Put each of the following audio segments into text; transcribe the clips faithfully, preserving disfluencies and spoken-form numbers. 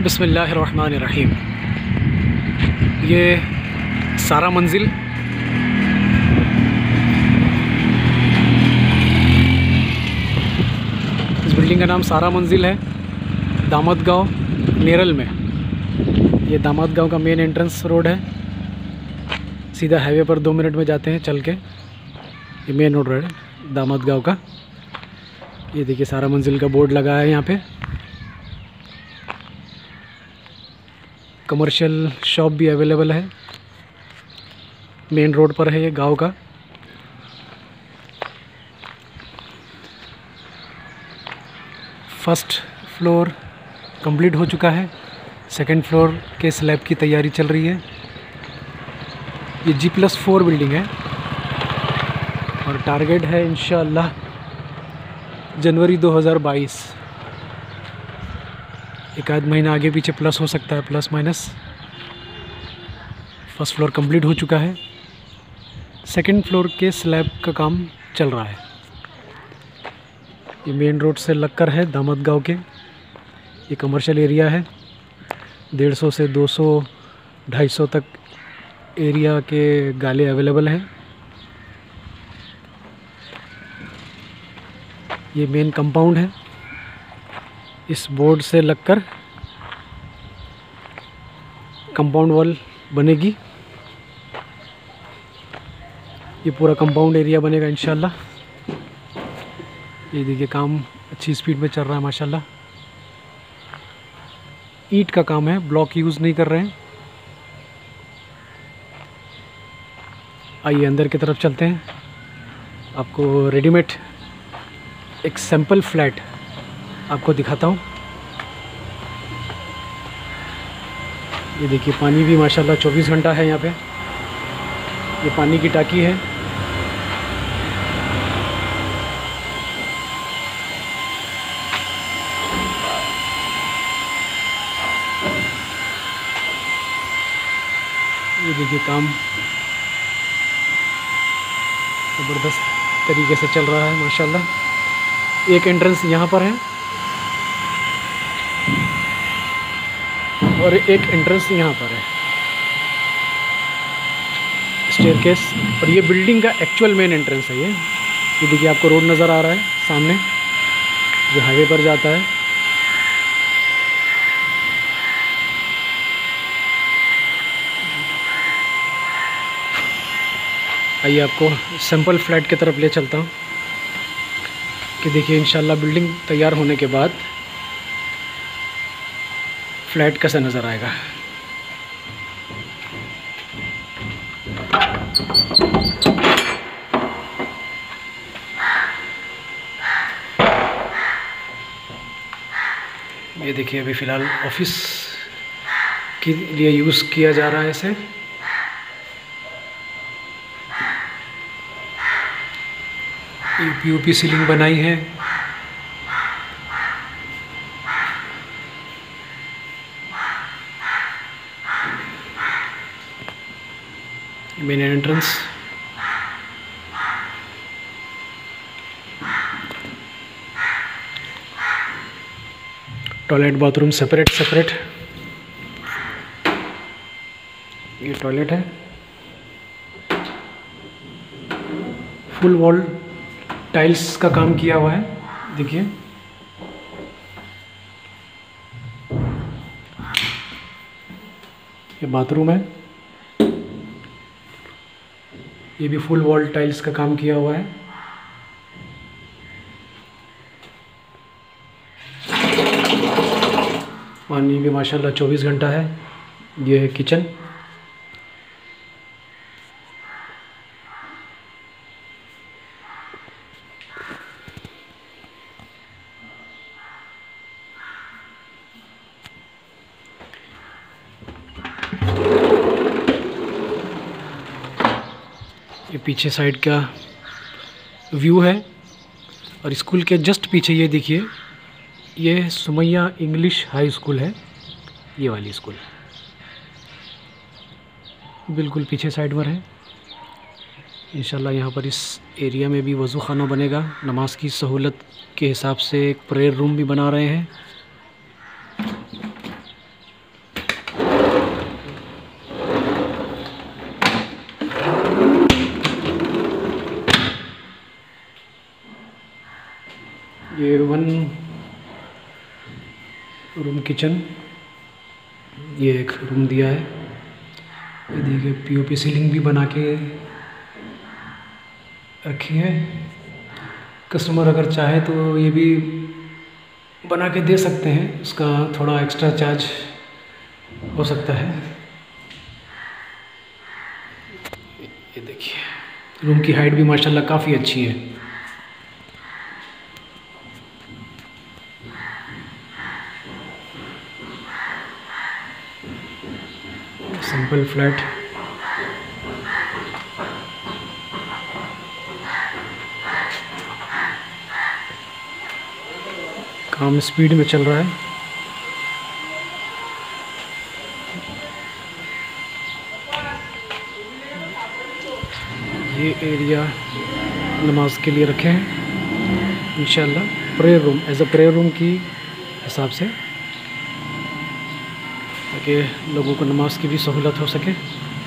बिस्मिल्लाहिर्रहमानिर्रहीम। ये सारा मंजिल इस बिल्डिंग का नाम सारा मंजिल है, दामदगांव नेरल में। ये दामदगांव का मेन एंट्रेंस रोड है। सीधा हाईवे पर दो मिनट में जाते हैं चल के। ये मेन रोड है दामदगांव का। ये देखिए सारा मंजिल का बोर्ड लगा है यहाँ पे। कमर्शियल शॉप भी अवेलेबल है। मेन रोड पर है ये गांव का। फर्स्ट फ्लोर कंप्लीट हो चुका है। सेकंड फ्लोर के स्लैब की तैयारी चल रही है। ये जी प्लस फोर बिल्डिंग है और टारगेट है इंशाअल्लाह जनवरी दो हज़ार बाईस। एक आध महीना आगे पीछे प्लस हो सकता है, plus minus. First floor complete हो चुका है। सेकंड फ्लोर के स्लैब का काम चल रहा है। ये मेन रोड से लगकर है दामदगांव के। ये कमर्शियल एरिया है। डेढ़ सौ से दो सौ ढाई सौ तक एरिया के गाले अवेलेबल हैं। ये मेन कंपाउंड है। इस बोर्ड से लगकर कंपाउंड वॉल बनेगी। ये पूरा कंपाउंड एरिया बनेगा इंशाल्लाह। ये देखिए काम अच्छी स्पीड में चल रहा है माशाल्लाह। ईंट का काम है, ब्लॉक यूज़ नहीं कर रहे हैं। आइए अंदर की तरफ चलते हैं। आपको रेडीमेड एक सैंपल फ्लैट आपको दिखाता हूँ। ये देखिए पानी भी माशाल्लाह चौबीस घंटा है यहाँ पे। ये पानी की टाकी है। ये देखिए काम ज़बरदस्त तरीके से चल रहा है माशाल्लाह। एक एंट्रेंस यहाँ पर है और एक एंट्रेंस यहाँ पर है, स्टेयरकेस। और ये बिल्डिंग का एक्चुअल मेन एंट्रेंस है। ये ये देखिए आपको रोड नज़र आ रहा है सामने जो हाईवे पर जाता है। आइए आपको सैंपल फ्लैट की तरफ ले चलता हूँ कि देखिए इंशाल्लाह बिल्डिंग तैयार होने के बाद फ्लैट कैसा नज़र आएगा। ये देखिए अभी फ़िलहाल ऑफिस के लिए यूज़ किया जा रहा है इसे। पीओपी सीलिंग बनाई है। Main entrance. Toilet bathroom separate separate. ये टॉयलेट है। फुल वॉल टाइल्स का काम किया हुआ है। देखिए ये बाथरूम है। ये भी फुल वॉल टाइल्स का काम किया हुआ है। पानी भी माशाल्लाह चौबीस घंटा है। ये है किचन। ये पीछे साइड का व्यू है और स्कूल के जस्ट पीछे ये देखिए, ये सुमैया इंग्लिश हाई स्कूल है। ये वाली स्कूल बिल्कुल पीछे साइड पर है। इंशाल्लाह यहाँ पर इस एरिया में भी वज़ू खाना बनेगा। नमाज की सहूलत के हिसाब से एक प्रेयर रूम भी बना रहे हैं। ये वन रूम किचन, ये एक रूम दिया है। ये देखिए पीओपी सीलिंग भी बना के रखी है। कस्टमर अगर चाहे तो ये भी बना के दे सकते हैं, उसका थोड़ा एक्स्ट्रा चार्ज हो सकता है। ये देखिए रूम की हाइट भी माशाल्लाह काफ़ी अच्छी है। सिंपल फ्लैट, काम स्पीड में चल रहा है। ये एरिया नमाज के लिए रखे हैं इंशाल्लाह, prayer room, as a prayer room की हिसाब से, ताकि लोगों को नमाज की भी सहूलत हो सके।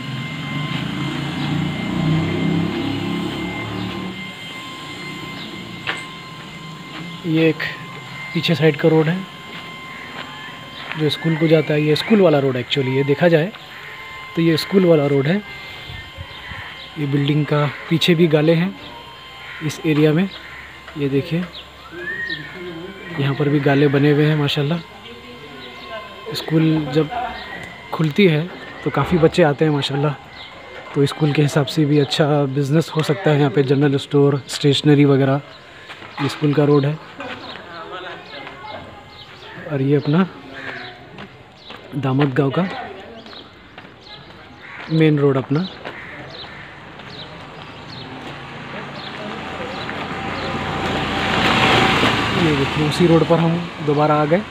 ये एक पीछे साइड का रोड है जो स्कूल को जाता है। ये स्कूल वाला रोड एक्चुअली, ये देखा जाए तो ये स्कूल वाला रोड है। ये बिल्डिंग का पीछे भी गाले हैं इस एरिया में, ये देखिए यहाँ पर भी गाले बने हुए हैं माशाल्लाह। स्कूल जब खुलती है तो काफ़ी बच्चे आते हैं माशाल्लाह, तो स्कूल के हिसाब से भी अच्छा बिज़नेस हो सकता है यहाँ पे। जनरल स्टोर, स्टेशनरी वगैरह, ये स्कूल का रोड है। और ये अपना दामद गांव का मेन रोड अपना। ये देखिए उसी रोड पर हम दोबारा आ गए।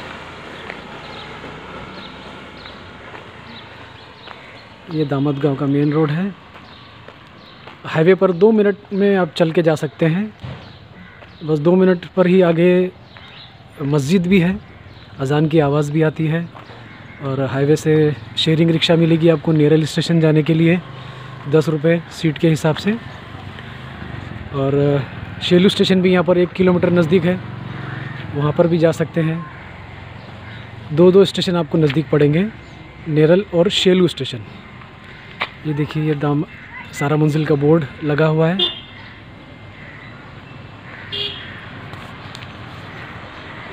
ये दामद गांव का मेन रोड है। हाईवे पर दो मिनट में आप चल के जा सकते हैं, बस दो मिनट पर ही आगे मस्जिद भी है, अजान की आवाज़ भी आती है। और हाईवे से शेयरिंग रिक्शा मिलेगी आपको नेरल स्टेशन जाने के लिए, दस रुपये सीट के हिसाब से। और शेलू स्टेशन भी यहाँ पर एक किलोमीटर नज़दीक है, वहाँ पर भी जा सकते हैं। दो दो स्टेशन आपको नज़दीक पड़ेंगे, नेरल और शेलू स्टेशन। ये देखिए ये दाम सारा मंजिल का बोर्ड लगा हुआ है।